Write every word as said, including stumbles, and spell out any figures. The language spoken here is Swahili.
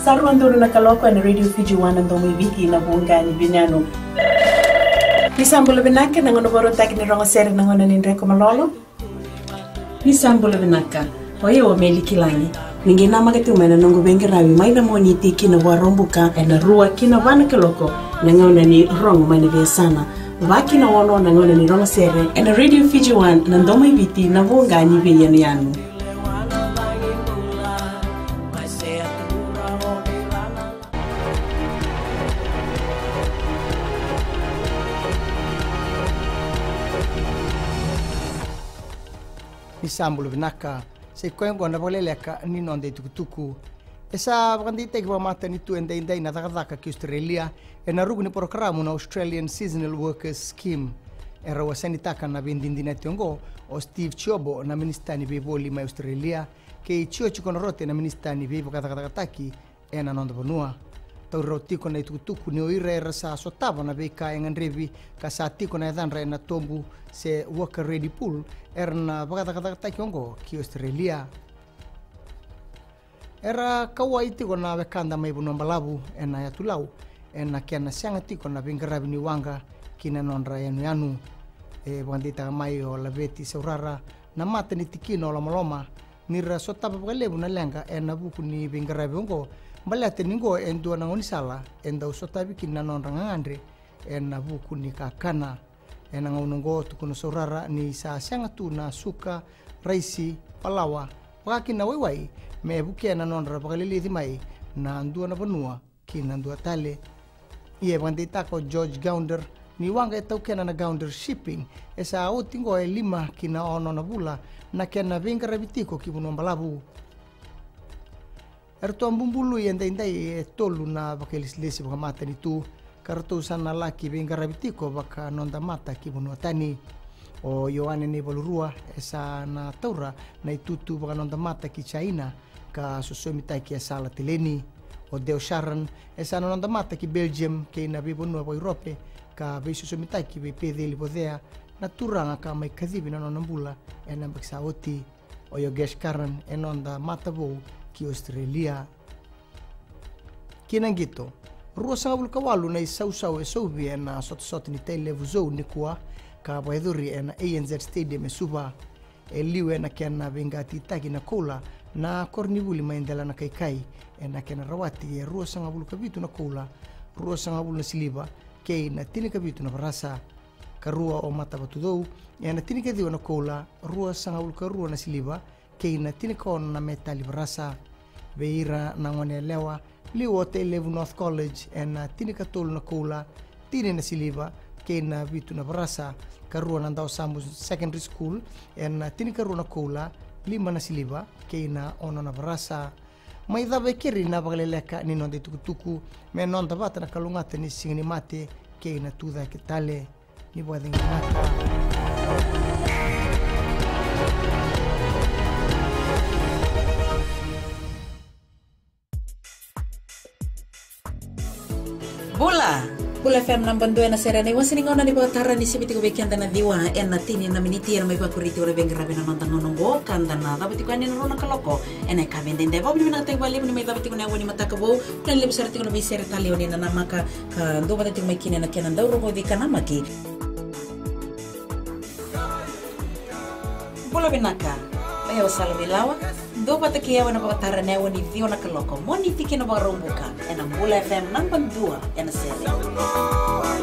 Sarwanduru na kaloko na Radio Fiji one and Domi Viki na Bungani Binano. Nisambula Binaka, Nangonoboro taking the wrong set and Nangon and Reco Malolo. Nisambula Binaka, Oyo Meli Kilani. Ningina Magatumana Nongo Bengaravi, Maina Moni Tiki na Warombuka and a Rua Kina Vanakaloko, Nangonani Rong Manivesana. Vaki na Wono Nangonani Wrong Sere and a Radio Fiji one and Domi Viti na Bungani Binano. Nisambulu vinaka se kwengo na vakaleleka ni nonde tukutuku esa vandite kwa mata ni tu ende ende na takataka ki Australia e na rugu ni programu na Australian Seasonal Workers Scheme era wasani taka na bindindina tiongo o Steve Chiobo na ministani beboli ma Australia ke chio chikono rote na ministani bebo katakataki e na nondo bonua tauro tiko na tukutuku ni oira era sa sotava na beka engan revi ka sa tiko na danra na tombu se worker ready pool erna bagata kiongo ki Australia era kawai tiko na bekanda mai buno mbalabu ena ya tulau ena kiana sanga tiko na bingarabi ni wanga kina nonra yanu yanu e bandita mai o labeti saurara na mata ni tikino la maloma nira sotava bagalebu na lenga ena buku ni bingarabi ongo balate ningo endo na ngonisala enda usotabi kina nonra ngandre ena buku ni kakana ena ngaunongo tukuno saurara ni sa sanga tu na suka raisi palawa waki na waiwai me buke na nonra pakalili mai na andua na banua kina andua tale ie bandita ko George Gounder ni wanga etau kena na Gounder shipping esa otingo e lima kina ono na bula na kena venga rabitiko kibuno mbalabu erto ambumbulu yende indai tolu na bakelis lesi bakamata ni tu kartu sana laki venga rabitiko baka nonda mata kibuno tani o yoane ni bolurua esa na taura na itutu baka nonda mata ki China ka susomita ki sala teleni o Deo Sharon esa nonda mata ki Belgium ke na bibonu bo Europe ka be susomita ki be pedeli bodea na turanga ka mai kadhibi na nonambula ena baksa oti o yo gesh karan enonda mata bo ki Australia kinangito ruasa ngabul kawalu na isau sau e sobi na sot sot ni tele vuzo ni kwa ka baiduri na A N Z Stadium e suba e liwe na kiana vingati taki na kola na kornibuli maindela na kai kai na kiana rawati e ruasa ngabul kabitu na kola ruasa ngabul na siliba ke na tini kabitu na barasa karua o mata batudou e na tini kadiwa na kola ruasa ngabul karua na siliba ke na tini kon na metali barasa beira na ngone lewa liwo te levu North College en tini katolu na kola tini na siliva ke na vitu na barasa karua na ndao sambu secondary school en tini karua na kola lima na siliva ke na ono na barasa mai dhabe kiri na vakaleleka ni nonde tukutuku me nonda bata na kalungata ni singini mate ke na tuda kitale ni bwadingi mata Bola, Bola F M number dua na serane wasi ningo na ni batara ni sibiti ko bekianda na diwa en na tini na miniti na may pakuriti ore bengrabe na mantang nongo kanda na dapat ko ani no na kaloko en ay kabende de bob ni na tay bali ni may dapat ko na wani matakabo kan lib sarti ko na biser tali oni na namaka ka do batat may kine na kenan daw ro di kanamaki Bola binaka ayo salamilawa do pata kia wana batara ne wani dio na kaloko moni tiki na barumbuka en Bola F M number dua en sere